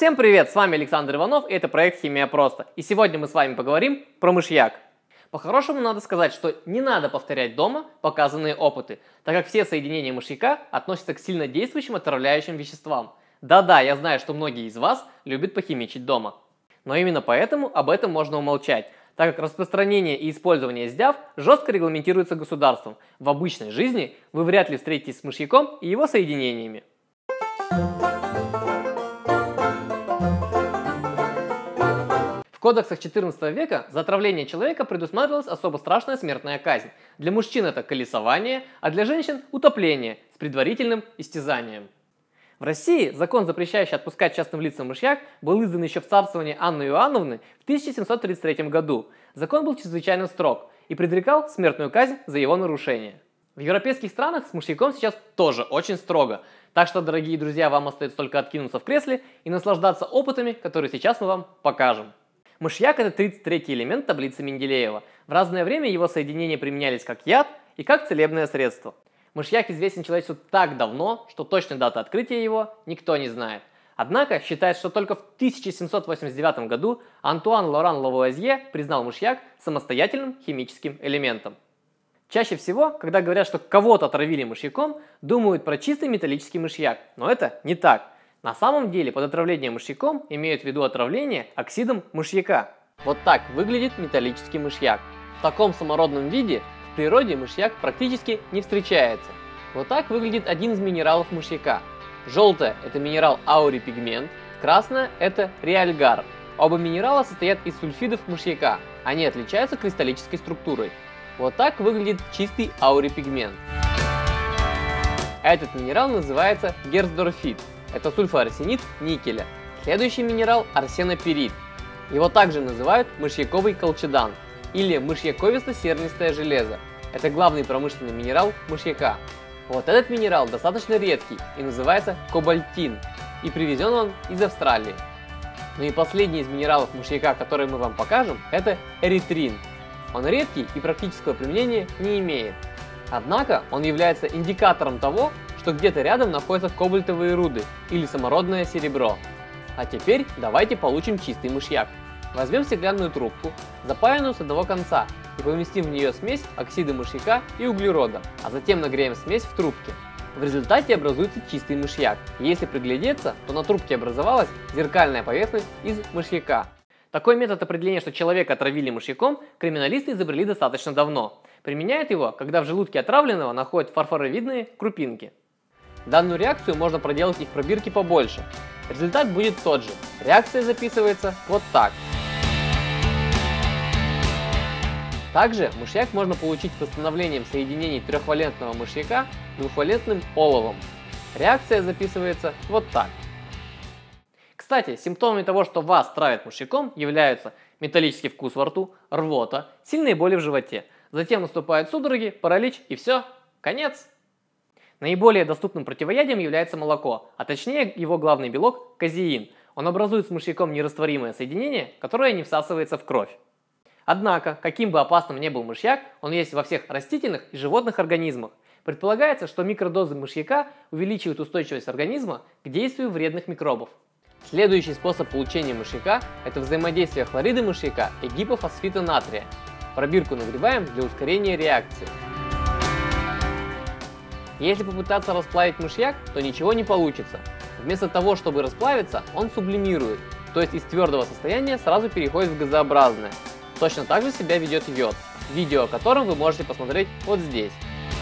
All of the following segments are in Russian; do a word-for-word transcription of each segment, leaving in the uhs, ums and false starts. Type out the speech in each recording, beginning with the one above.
Всем привет, с вами Александр Иванов и это проект Химия Просто. И сегодня мы с вами поговорим про мышьяк. По-хорошему надо сказать, что не надо повторять дома показанные опыты, так как все соединения мышьяка относятся к сильно действующим отравляющим веществам. Да-да, я знаю, что многие из вас любят похимичить дома. Но именно поэтому об этом можно умолчать, так как распространение и использование СДЯВ жестко регламентируется государством. В обычной жизни вы вряд ли встретитесь с мышьяком и его соединениями. В кодексах четырнадцатого века за отравление человека предусматривалась особо страшная смертная казнь. Для мужчин это колесование, а для женщин утопление с предварительным истязанием. В России закон, запрещающий отпускать частным лицам мышьяк, был издан еще в царствовании Анны Иоанновны в тысяча семьсот тридцать третьем году. Закон был чрезвычайно строг и предрекал смертную казнь за его нарушение. В европейских странах с мышьяком сейчас тоже очень строго. Так что, дорогие друзья, вам остается только откинуться в кресле и наслаждаться опытами, которые сейчас мы вам покажем. Мышьяк – это тридцать третий элемент таблицы Менделеева. В разное время его соединения применялись как яд и как целебное средство. Мышьяк известен человечеству так давно, что точной даты открытия его никто не знает. Однако считается, что только в тысяча семьсот восемьдесят девятом году Антуан Лоран Лавуазье признал мышьяк самостоятельным химическим элементом. Чаще всего, когда говорят, что кого-то отравили мышьяком, думают про чистый металлический мышьяк, но это не так. На самом деле под отравлением мышьяком имеют в виду отравление оксидом мышьяка. Вот так выглядит металлический мышьяк. В таком самородном виде в природе мышьяк практически не встречается. Вот так выглядит один из минералов мышьяка. Желтое – это минерал аурипигмент, красное – это реальгар. Оба минерала состоят из сульфидов мышьяка. Они отличаются кристаллической структурой. Вот так выглядит чистый аурипигмент. Этот минерал называется герцдорфит. Это сульфоарсенид никеля. Следующий минерал – арсенопирит. Его также называют мышьяковый колчедан или мышьяковисто-сернистое железо. Это главный промышленный минерал мышьяка. Вот этот минерал достаточно редкий и называется кобальтин, и привезен он из Австралии. Ну и последний из минералов мышьяка, который мы вам покажем, это эритрин. Он редкий и практического применения не имеет. Однако он является индикатором того, что где-то рядом находятся кобальтовые руды или самородное серебро. А теперь давайте получим чистый мышьяк. Возьмем стеклянную трубку, запаянную с одного конца, и поместим в нее смесь оксида мышьяка и углерода, а затем нагреем смесь в трубке. В результате образуется чистый мышьяк. И если приглядеться, то на трубке образовалась зеркальная поверхность из мышьяка. Такой метод определения, что человека отравили мышьяком, криминалисты изобрели достаточно давно. Применяют его, когда в желудке отравленного находят фарфоровидные крупинки. Данную реакцию можно проделать и в пробирке побольше. Результат будет тот же. Реакция записывается вот так. Также мышьяк можно получить восстановлением соединений трехвалентного мышьяка двухвалентным оловом. Реакция записывается вот так. Кстати, симптомами того, что вас травят мышьяком, являются металлический вкус во рту, рвота, сильные боли в животе. Затем наступают судороги, паралич и все, конец. Наиболее доступным противоядием является молоко, а точнее его главный белок – казеин. Он образует с мышьяком нерастворимое соединение, которое не всасывается в кровь. Однако, каким бы опасным ни был мышьяк, он есть во всех растительных и животных организмах. Предполагается, что микродозы мышьяка увеличивают устойчивость организма к действию вредных микробов. Следующий способ получения мышьяка – это взаимодействие хлорида мышьяка и гипофосфита натрия. Пробирку нагреваем для ускорения реакции. Если попытаться расплавить мышьяк, то ничего не получится. Вместо того, чтобы расплавиться, он сублимирует, то есть из твердого состояния сразу переходит в газообразное. Точно так же себя ведет йод, видео о котором вы можете посмотреть вот здесь.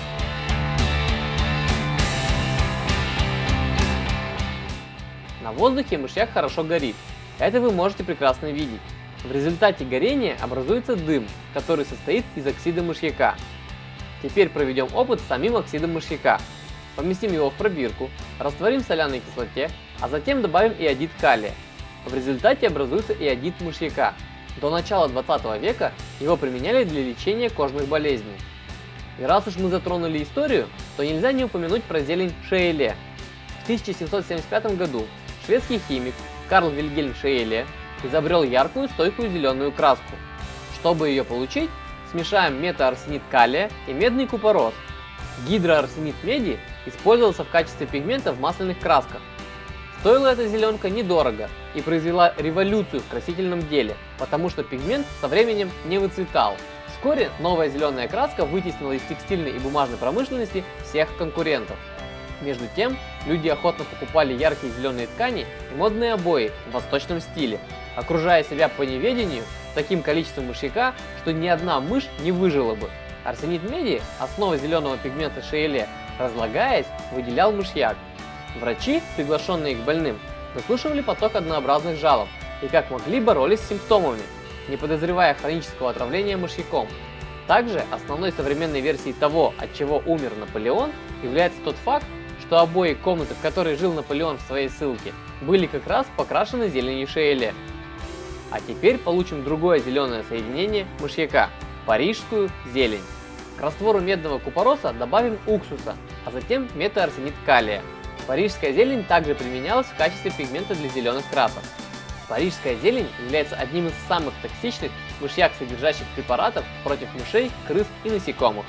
На воздухе мышьяк хорошо горит, это вы можете прекрасно видеть. В результате горения образуется дым, который состоит из оксида мышьяка. Теперь проведем опыт с самим оксидом мышьяка. Поместим его в пробирку, растворим в соляной кислоте, а затем добавим иодид калия. В результате образуется иодид мышьяка. До начала двадцатого века его применяли для лечения кожных болезней. И раз уж мы затронули историю, то нельзя не упомянуть про зелень шеэле. В тысяча семьсот семьдесят пятом году шведский химик Карл Вильгельм Шеэле изобрел яркую стойкую зеленую краску. Чтобы ее получить, смешаем метаарсенид калия и медный купорос. Гидроарсенид меди использовался в качестве пигмента в масляных красках. Стоила эта зеленка недорого, и произвела революцию в красительном деле, потому что пигмент со временем не выцветал. Вскоре новая зеленая краска вытеснила из текстильной и бумажной промышленности всех конкурентов. Между тем, люди охотно покупали яркие зеленые ткани и модные обои в восточном стиле, окружая себя по неведению таким количеством мышьяка, что ни одна мышь не выжила бы. Арсенид меди, основа зеленого пигмента шейле, разлагаясь, выделял мышьяк. Врачи, приглашенные к больным, выслушивали поток однообразных жалоб и как могли боролись с симптомами, не подозревая хронического отравления мышьяком. Также основной современной версией того, от чего умер Наполеон, является тот факт, что обои комнаты, в которой жил Наполеон в своей ссылке, были как раз покрашены зеленью шейле. А теперь получим другое зеленое соединение мышьяка – парижскую зелень. К раствору медного купороса добавим уксуса, а затем метаарсенид калия. Парижская зелень также применялась в качестве пигмента для зеленых красок. Парижская зелень является одним из самых токсичных мышьяк содержащих препаратов против мышей, крыс и насекомых.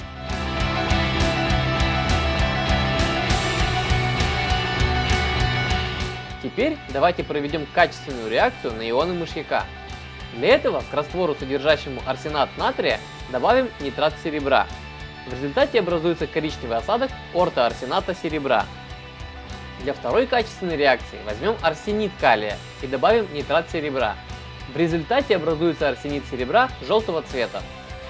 Теперь давайте проведем качественную реакцию на ионы мышьяка. Для этого к раствору, содержащему арсенат натрия, добавим нитрат серебра. В результате образуется коричневый осадок ортоарсената серебра. Для второй качественной реакции возьмем арсенид калия и добавим нитрат серебра. В результате образуется арсенид серебра желтого цвета.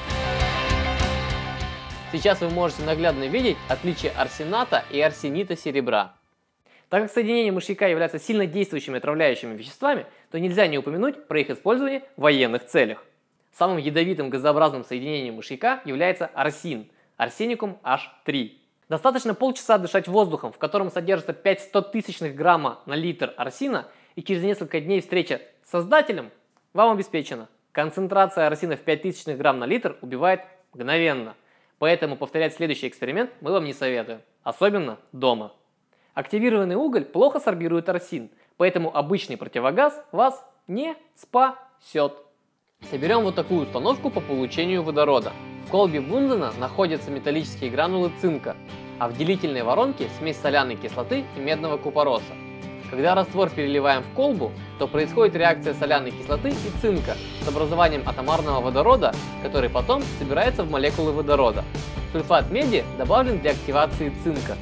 Сейчас вы можете наглядно видеть отличие арсената и арсенита серебра. Так как соединения мышьяка являются сильно действующими отравляющими веществами, то нельзя не упомянуть про их использование в военных целях. Самым ядовитым газообразным соединением мышьяка является арсин – арсеникум аш три. Достаточно полчаса дышать воздухом, в котором содержится пять стотысячных грамма на литр арсина, и через несколько дней встреча с создателем вам обеспечена. Концентрация арсина в пять тысячных грамм на литр убивает мгновенно. Поэтому повторять следующий эксперимент мы вам не советуем, особенно дома. Активированный уголь плохо сорбирует арсин, поэтому обычный противогаз вас не спасет. Соберем вот такую установку по получению водорода. В колбе Бунзена находятся металлические гранулы цинка, а в делительной воронке смесь соляной кислоты и медного купороса. Когда раствор переливаем в колбу, то происходит реакция соляной кислоты и цинка с образованием атомарного водорода, который потом собирается в молекулы водорода. Сульфат меди добавлен для активации цинка.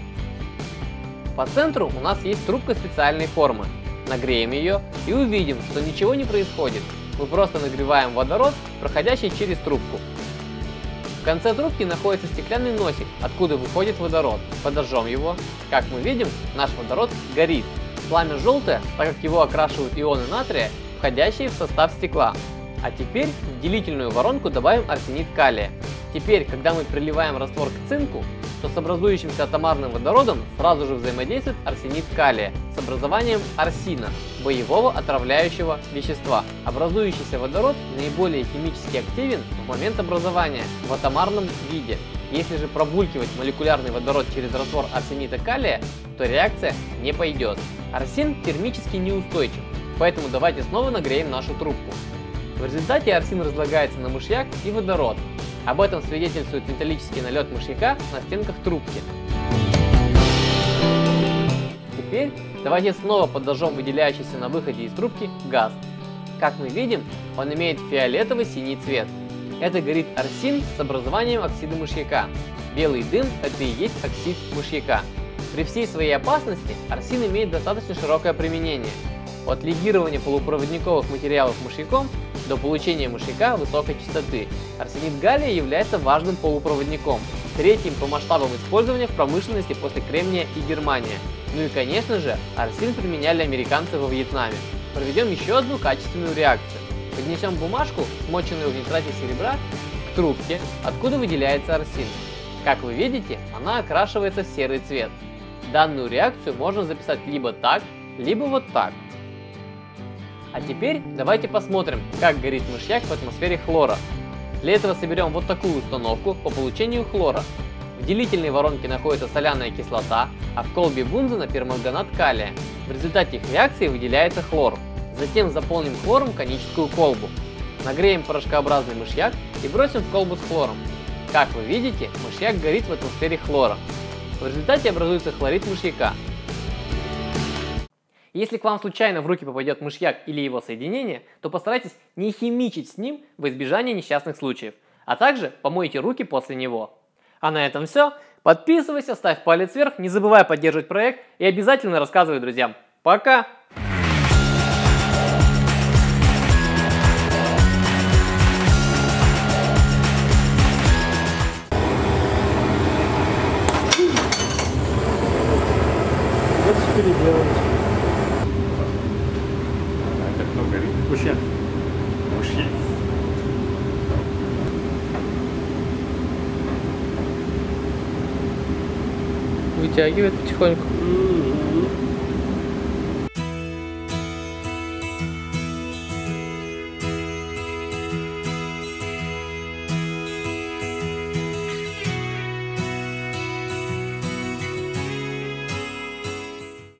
По центру у нас есть трубка специальной формы. Нагреем ее и увидим, что ничего не происходит. Мы просто нагреваем водород, проходящий через трубку. В конце трубки находится стеклянный носик, откуда выходит водород. Подожжем его. Как мы видим, наш водород горит. Пламя желтое, так как его окрашивают ионы натрия, входящие в состав стекла. А теперь в делительную воронку добавим арсенид калия. Теперь, когда мы приливаем раствор к цинку, то с образующимся атомарным водородом сразу же взаимодействует арсенид калия с образованием арсина, боевого отравляющего вещества. Образующийся водород наиболее химически активен в момент образования в атомарном виде. Если же пробулькивать молекулярный водород через раствор арсенита калия, то реакция не пойдет. Арсен термически неустойчив, поэтому давайте снова нагреем нашу трубку. В результате арсин разлагается на мышьяк и водород. Об этом свидетельствует металлический налет мышьяка на стенках трубки. Теперь давайте снова подожжем выделяющийся на выходе из трубки газ. Как мы видим, он имеет фиолетово-синий цвет. Это горит арсин с образованием оксида мышьяка. Белый дым – это и есть оксид мышьяка. При всей своей опасности арсин имеет достаточно широкое применение. От легирования полупроводниковых материалов мышьяком до получения мышьяка высокой частоты. Арсенид галлия является важным полупроводником, третьим по масштабам использования в промышленности после кремния и германия. Ну и конечно же, арсен применяли американцы во Вьетнаме. Проведем еще одну качественную реакцию. Поднесем бумажку, смоченную в нитрате серебра, к трубке, откуда выделяется арсен. Как вы видите, она окрашивается в серый цвет. Данную реакцию можно записать либо так, либо вот так. А теперь давайте посмотрим, как горит мышьяк в атмосфере хлора. Для этого соберем вот такую установку по получению хлора. В делительной воронке находится соляная кислота, а в колбе Бунзена перманганат калия. В результате их реакции выделяется хлор. Затем заполним хлором коническую колбу. Нагреем порошкообразный мышьяк и бросим в колбу с хлором. Как вы видите, мышьяк горит в атмосфере хлора. В результате образуется хлорид мышьяка. Если к вам случайно в руки попадет мышьяк или его соединение, то постарайтесь не химичить с ним во избежание несчастных случаев, а также помойте руки после него. А на этом все. Подписывайся, ставь палец вверх, не забывай поддерживать проект и обязательно рассказывай друзьям. Пока! Переделать. Это кто горит? Мужья. Мужья. Вытягивает потихоньку. Mm-hmm.